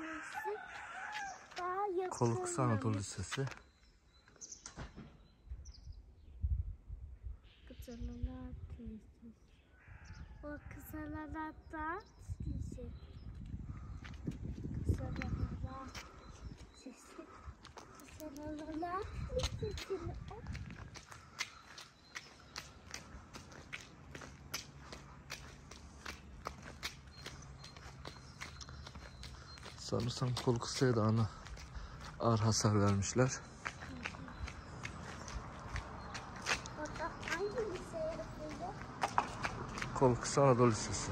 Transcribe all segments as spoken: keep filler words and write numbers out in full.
Üniversitesi daha yakın. Kolkısı Anadolu Lisesi. Kısalar Lisesi. O Kısalar Lisesi. Kısalar Lisesi. Kısalar Lisesi. Sanırsam Kolkısı'ya da ana ağır hasar vermişler. Orada hangi lise yapıldı? Kolkısı Anadolu Lisesi.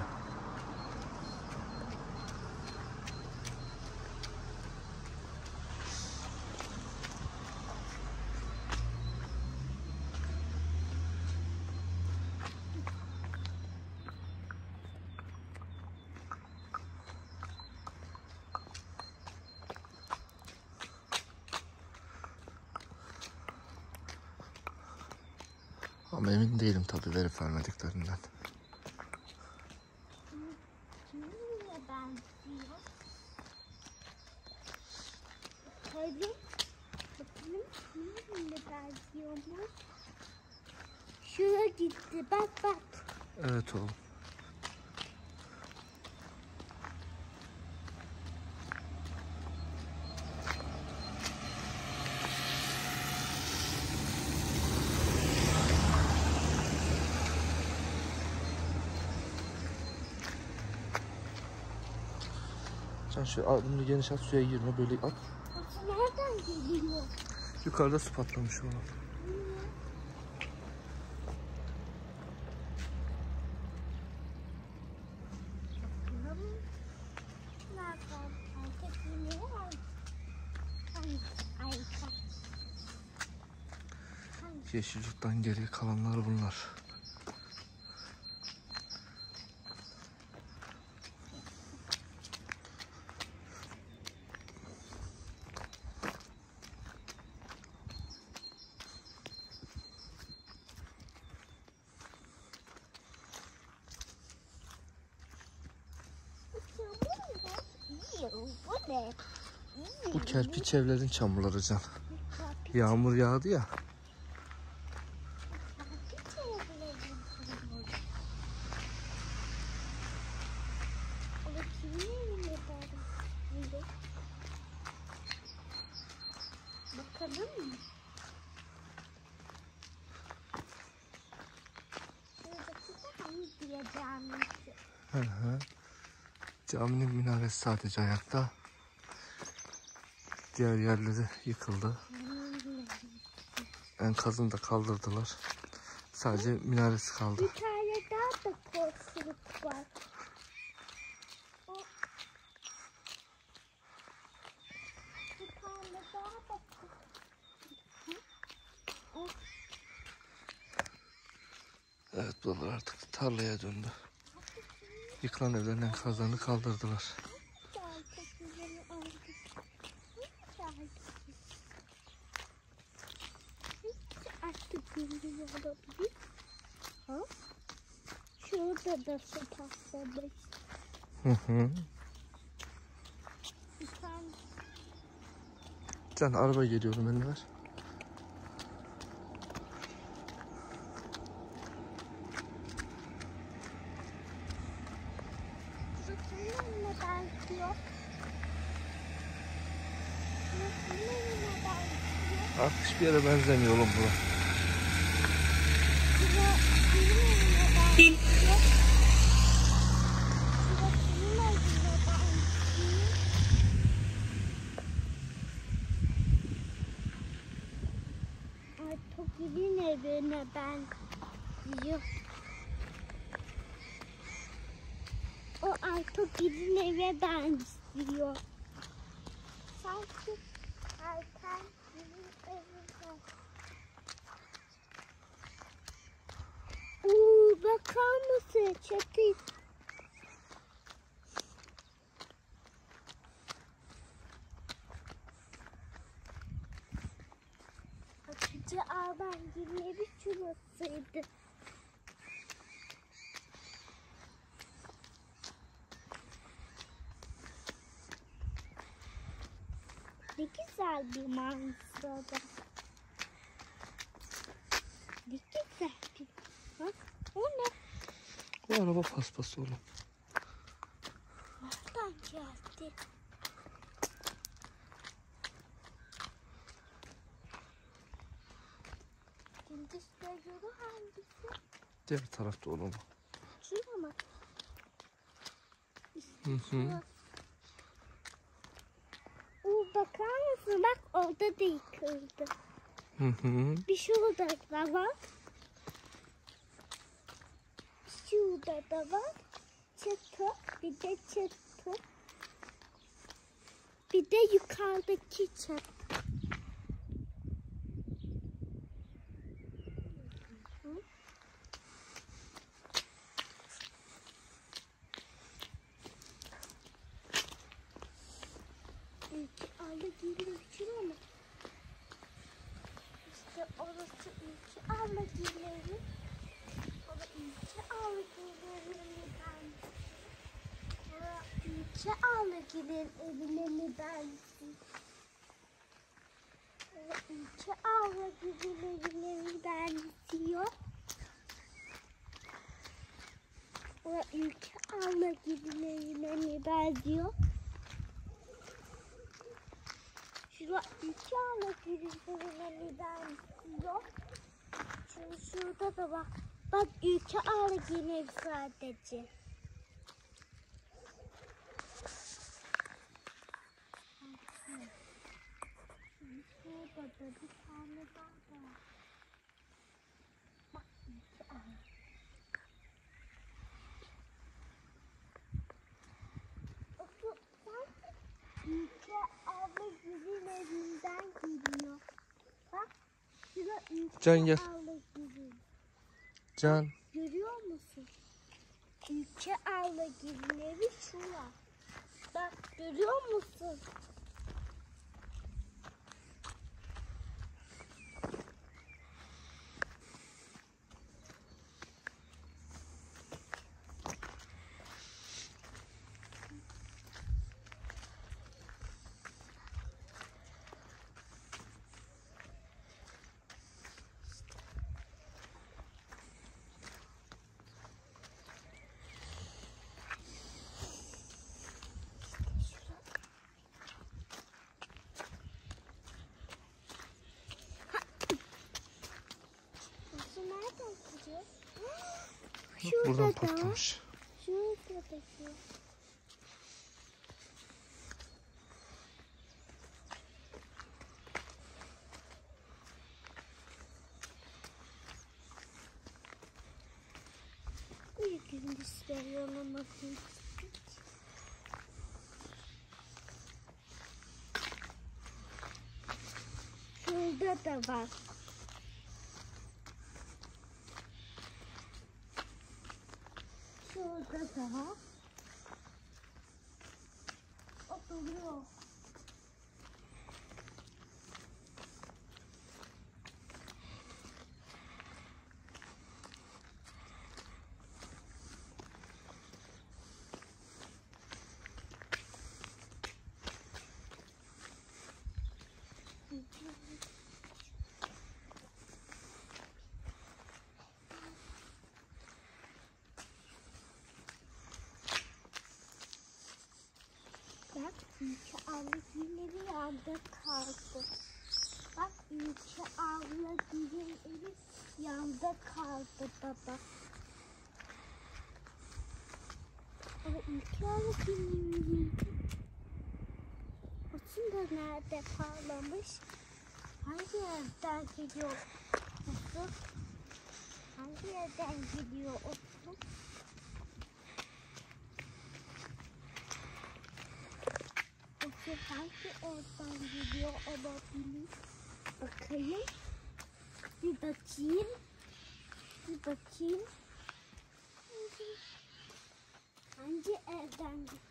Ama emin değilim tabii verip vermediklerinden. Kiminle benziyor? Bakalım. Bakalım kiminle benziyormuş? Şuna gitti. Bak bak. Evet oğlum. Sen şu adımını geniş at, suya girme, böyle at. Su nereden geliyor? Yukarıda su patlamış ona. Bakalım. Nereden? Arka geliyor. Arka. Yeşilcik'ten geriye kalanlar bunlar. Bu ne? Bu kerpiç evlerin çamurları Can. Yağmur yağdı ya. Bakalım mı? Şuradaki de camisi. Hı hı. Caminin minaresi sadece ayakta. Diğer yerleri yıkıldı. Enkazını da kaldırdılar. Sadece minaresi kaldı. Bir tane daha da korkuluk var. O. Bir tane daha da o. Evet, buralar artık tarlaya döndü. Yıkılan evlerin enkazlarını kaldırdılar. Artık yürüyor olabilir. Ha? Şurada da su patlamış. Hı hı. Bir tane. Can, araba geliyorum, elini ver. Kiminle benziyor? Kiminle benziyor? Artık hiçbir yere benzemiyor oğlum bu. Şura kiminle benziyor? Şura kiminle benziyor? Ay, Toki'nin evine benziyor. O Aytoki'nin eve benziyor. Sanki Aytoki'nin evi var. Oo, bakar mısın? Çatı. Hatice Ağabey'in evi şurasıydı. Ne güzel bir manzara. Ne güzel bir... Bak o ne? O araba paspası oğlum. Nereden geldi? Gündüzler yolu hangisi? Diğer tarafta oğlum. Şurada mı? Hı hı. Oo, bakar mısın? Bak orada da yıkıldı. Hı hı. Bir şurada da var. Şurada da var. Çatı. Bir de çatı. Bir de yukarıdaki çatı. Hı? İlk alı geliyor ama. İşte orası ilk alı geliyor. Ama ilk alı geliyor. İlk alı geliyor evine mi bensin? İlk alı geliyor evine mi benziyor? O ilk alı geliyor evine mi benziyor? Şurada iki alı geliyor benziyor. Şimdi şurada da bak. Bak iki alı geliyor sadece. Şurada da bir tane daha var. Bak iki alı. Otur sanki iki alı geliyor evinden geliyor. Bak şurada iki Can gel. alı geliyor. Can. Görüyor musun? Ülke avla girileri şura. Bak görüyor musun? Nasıl nereden gidiyor? Buradan Şurada da. patlamış. Şurada da şu. Bir gündüz veriyorum. Şurada da var. Şurada da var. O duruyor. Bak ülke avluları yanda kaldı. Bak ülke avluları yanda kaldı baba. Ama ülke avluları aslında nerede parlamış? Hangi yerden gidiyor otlu? Hangi yerden gidiyor otlu? Otlu hangi oradan gidiyor olabilir? Bakayım. Bir bakayım. Bir bakayım. Hangi evden gidiyor?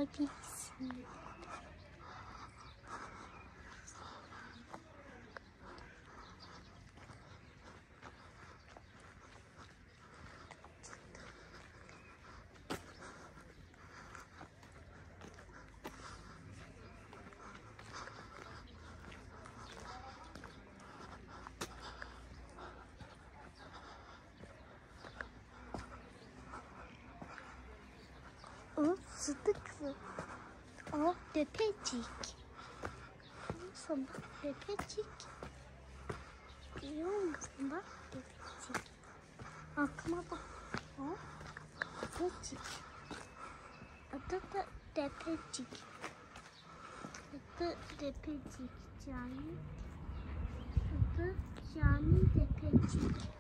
Bilsin. O sıdıklı. O depecik. Sana depecik. Biliyor musun bak depecik. Aklıma bak. O depecik. Adı da depecik. Adı depecik. Cani. Adı Cani Depecik.